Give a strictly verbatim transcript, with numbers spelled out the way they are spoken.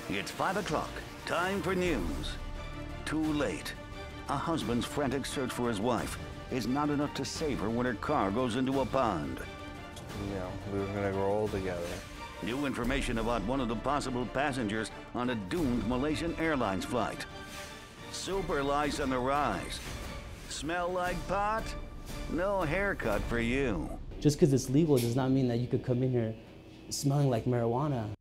It's five o'clock. Time for news. Too late. A husband's frantic search for his wife is not enough to save her when her car goes into a pond. You know, we were gonna grow old together. New information about one of the possible passengers on a doomed Malaysian Airlines flight. Super lice on the rise. Smell like pot? No haircut for you. Just because it's legal does not mean that you could come in here smelling like marijuana.